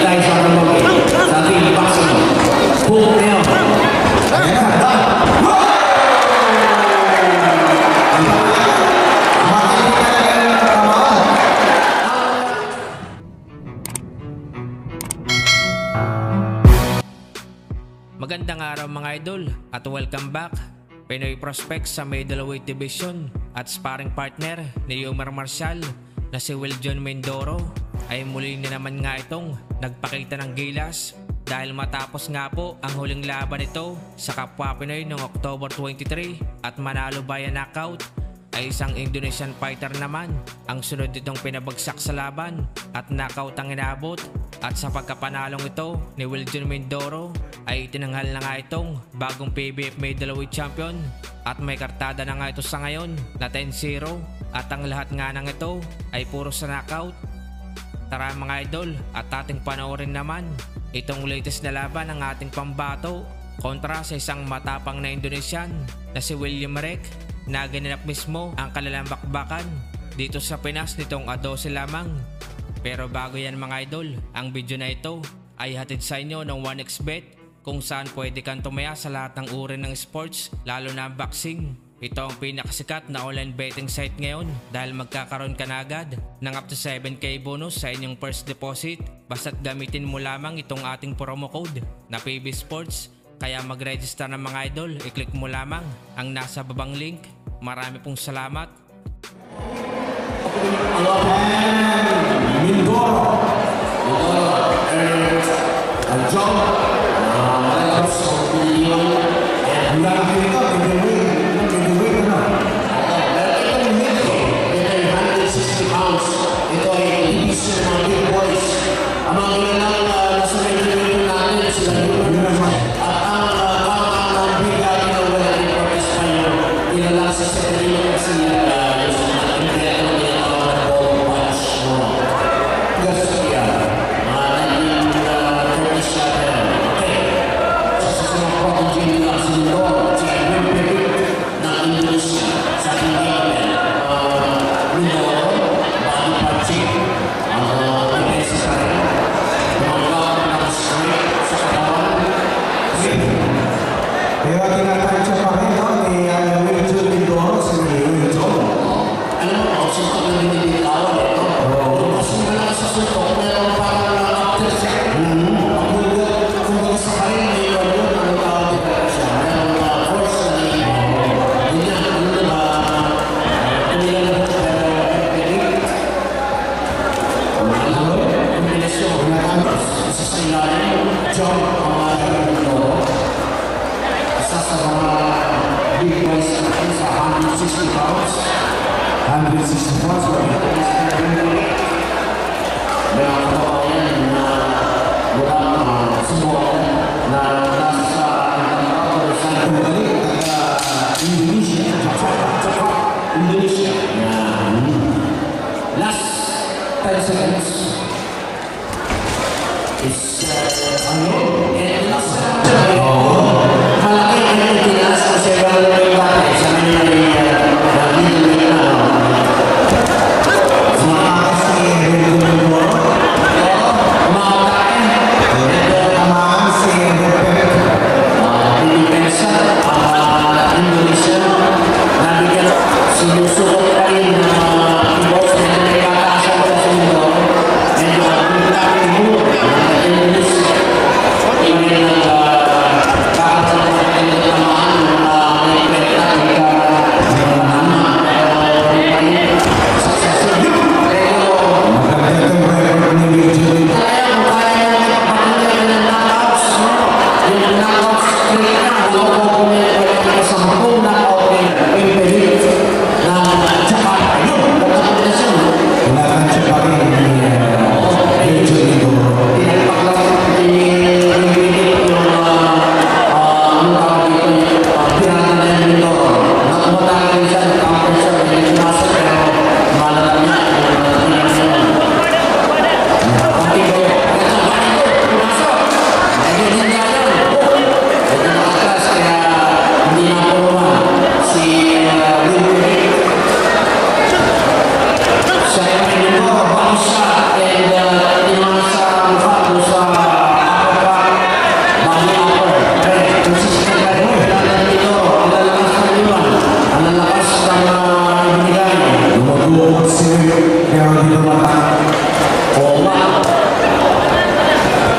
tayo sa kamagay sa ating boxing. Boom Leon. Magandang araw mga idol at welcome back. Pinoy prospect sa middleweight division at sparring partner ni Yomar Marcial na si Will John Mindoro ay muli na naman nga itong nagpakita ng gilas dahil matapos nga po ang huling laban nito sa kapwa Pinoy noong October 23 at manalo via knockout ay isang Indonesian fighter naman ang sunod itong pinabagsak sa laban at knockout ang inabot. At sa pagkapanalong ito ni Will John Mindoro ay itinanghal na nga itong bagong PBF middleweight champion at may kartada na nga ito sa ngayon na 10-0 at ang lahat nga ng ito ay puro sa knockout. Tara mga idol at ating panoorin naman itong latest na laban ng ating pambato kontra sa isang matapang na Indonesian na si William Rek na ginanap mismo ang kalalang bakbakan dito sa Pinas nitong 12 lamang. Pero bago yan mga idol, ang video na ito ay hatid sa inyo ng 1xBet kung saan pwede kang tumaya sa lahat ng uri ng sports lalo na boxing. Ito ang pinakasikat na online betting site ngayon dahil magkakaroon ka na agad ng up to 7k bonus sa inyong first deposit basta't gamitin mo lamang itong ating promo code na PB Sports. Kaya mag-register ng mga idol, i-click mo lamang ang nasa babang link. Marami pong salamat. Mindoro. And John. That's and ito ay ibig ng big boys. Ang mga kailangan nasa medyo natin sila at ang bigay ng wala ng Espanyol ilalang sa Sergio Garcia Indonesia. Last 10 seconds. Malaki ang Pilipinas kasi wala na yung batay sa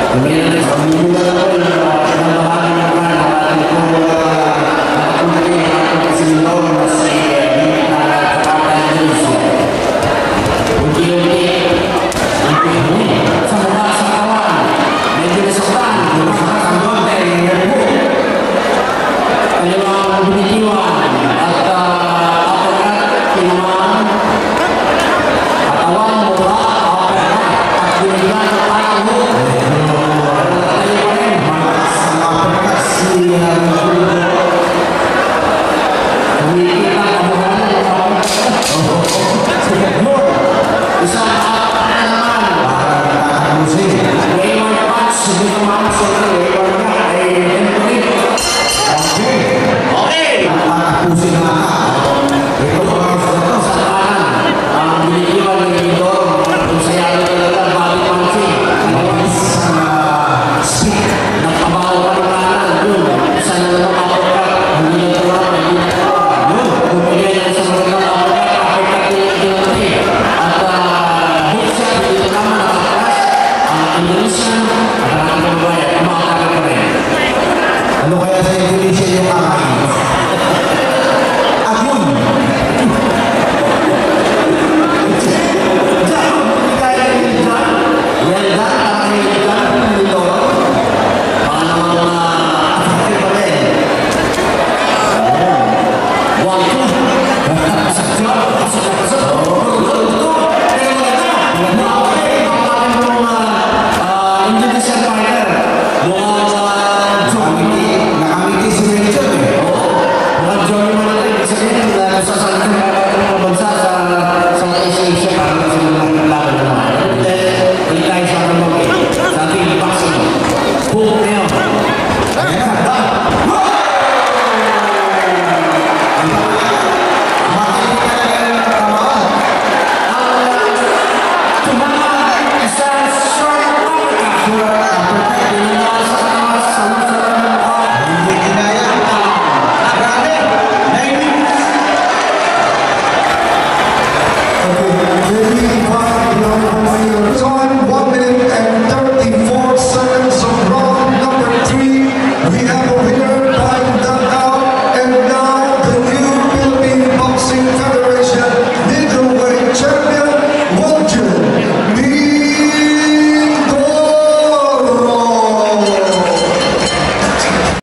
Indonesian